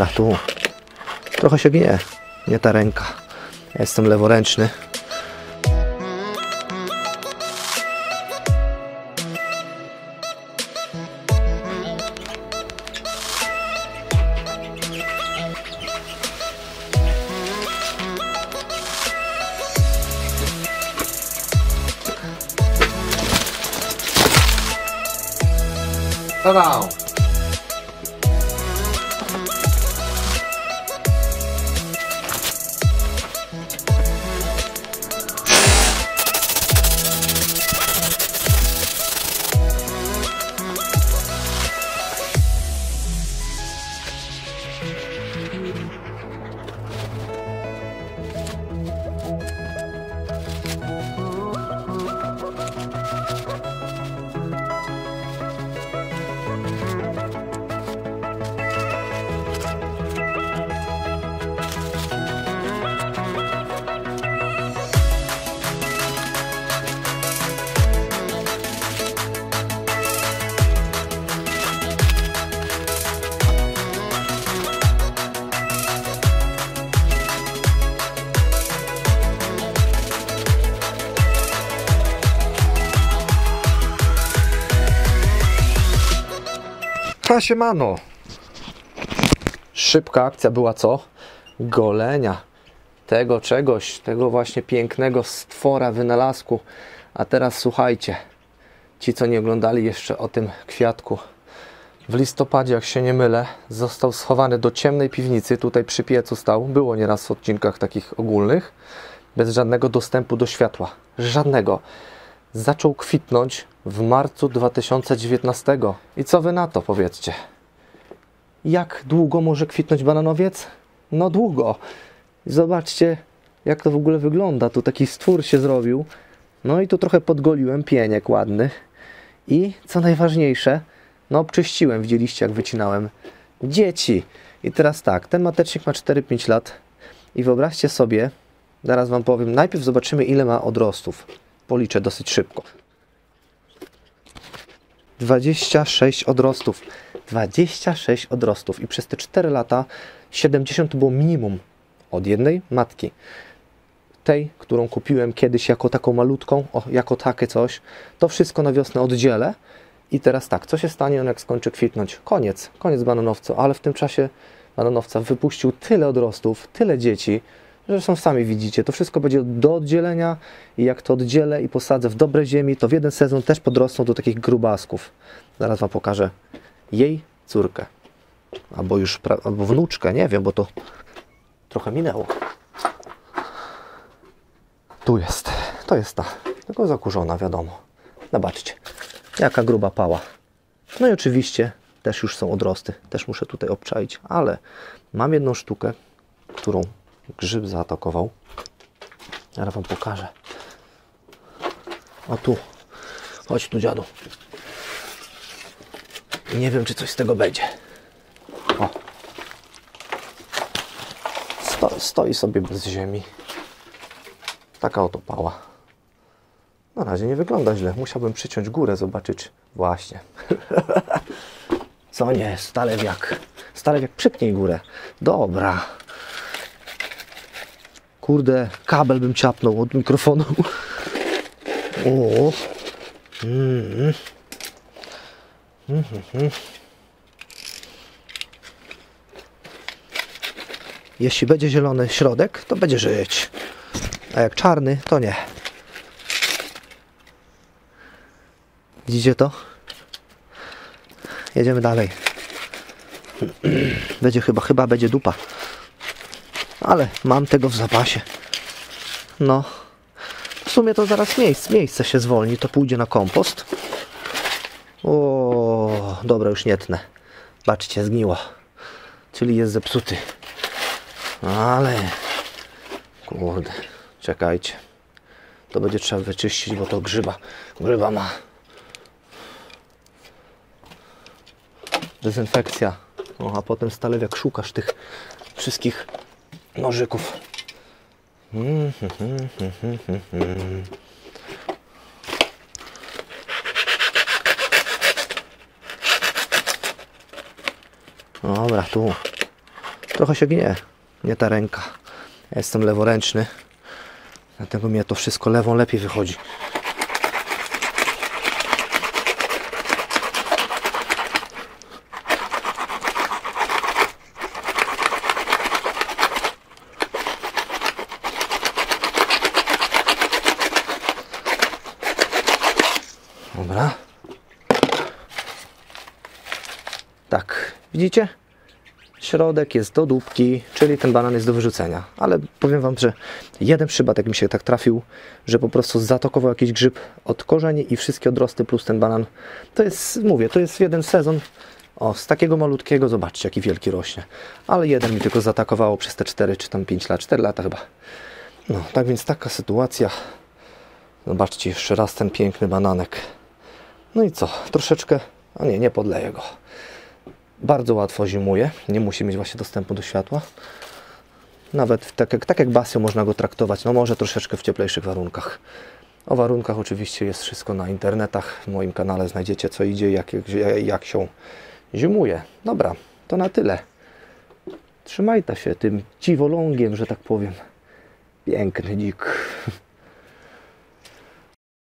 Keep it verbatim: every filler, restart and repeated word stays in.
Dobra, tu. Trochę się gnie. Nie ta ręka. Ja jestem leworęczny. Ta-da! A siemano. Szybka akcja była co? Golenia tego czegoś, tego właśnie pięknego stwora, wynalazku. A teraz słuchajcie, ci co nie oglądali jeszcze o tym kwiatku. W listopadzie, jak się nie mylę, został schowany do ciemnej piwnicy, tutaj przy piecu stał. Było nieraz w odcinkach takich ogólnych, bez żadnego dostępu do światła. Żadnego. Zaczął kwitnąć w marcu dwa tysiące dziewiętnastego. I co wy na to, powiedzcie? Jak długo może kwitnąć bananowiec? No długo. Zobaczcie, jak to w ogóle wygląda. Tu taki stwór się zrobił. No i tu trochę podgoliłem pieniek ładnych. I co najważniejsze, no obczyściłem, widzieliście jak wycinałem. Dzieci. I teraz tak, ten matecznik ma cztery pięć lat. I wyobraźcie sobie, zaraz wam powiem, najpierw zobaczymy ile ma odrostów. Policzę dosyć szybko. dwadzieścia sześć odrostów. dwadzieścia sześć odrostów. I przez te cztery lata siedemdziesiąt to było minimum od jednej matki. Tej, którą kupiłem kiedyś jako taką malutką, o, jako takie coś. To wszystko na wiosnę oddzielę. I teraz tak, co się stanie, on jak skończy kwitnąć? Koniec, koniec bananowca. Ale w tym czasie bananowca wypuścił tyle odrostów, tyle dzieci, zresztą sami widzicie, to wszystko będzie do oddzielenia i jak to oddzielę i posadzę w dobre ziemi, to w jeden sezon też podrosną do takich grubasków. Zaraz wam pokażę jej córkę. Albo już, albo wnuczkę, nie wiem, bo to trochę minęło. Tu jest, to jest ta, tylko zakurzona, wiadomo. Zobaczcie, jaka gruba pała. No i oczywiście też już są odrosty, też muszę tutaj obczaić, ale mam jedną sztukę, którą grzyb zaatakował. Zaraz wam pokażę. O tu. Chodź tu, dziadu. Nie wiem, czy coś z tego będzie. O. Sto, stoi sobie bez ziemi. Taka oto pała. Na razie nie wygląda źle. Musiałbym przyciąć górę, zobaczyć. Właśnie. Co nie? Stalewiak. Stalewiak, przypnij górę. Dobra. Kurde, kabel bym ciapnął od mikrofonu. O. Mm. Mm -hmm. Jeśli będzie zielony środek, to będzie żyć. A jak czarny, to nie. Widzicie to? Jedziemy dalej. Będzie chyba, chyba będzie dupa. Ale mam tego w zapasie. No. W sumie to zaraz miejsce, miejsce się zwolni. To pójdzie na kompost. O, dobra, już nie tnę. Patrzcie, zgniło. Czyli jest zepsuty. Ale... Kurde. Czekajcie. To będzie trzeba wyczyścić, bo to grzyba. Grzyba ma. Dezynfekcja. O, a potem stalewiak szukasz tych wszystkich nożyków. Mm, mm, mm, mm, mm. Dobra, tu. trochę się gnie, nie ta ręka. Ja jestem leworęczny, dlatego mnie to wszystko lewą lepiej wychodzi. Dobra. Tak, widzicie? Środek jest do dupki, czyli ten banan jest do wyrzucenia. Ale powiem Wam, że jeden przypadek mi się tak trafił, że po prostu zaatakował jakiś grzyb od korzeni i wszystkie odrosty plus ten banan. To jest, mówię, to jest jeden sezon. O, z takiego malutkiego, zobaczcie jaki wielki rośnie. Ale jeden mi tylko zaatakowało przez te cztery czy tam pięć lat, cztery lata chyba. No, tak więc taka sytuacja. Zobaczcie jeszcze raz ten piękny bananek. No i co? Troszeczkę, a nie, nie podleję go. Bardzo łatwo zimuje, nie musi mieć właśnie dostępu do światła. Nawet tak jak, tak jak basio można go traktować, no może troszeczkę w cieplejszych warunkach. O warunkach oczywiście jest wszystko na internetach. W moim kanale znajdziecie co idzie, jak, jak, jak się zimuje. Dobra, to na tyle. Trzymajcie się tym dziwolągiem, że tak powiem. Piękny dzik.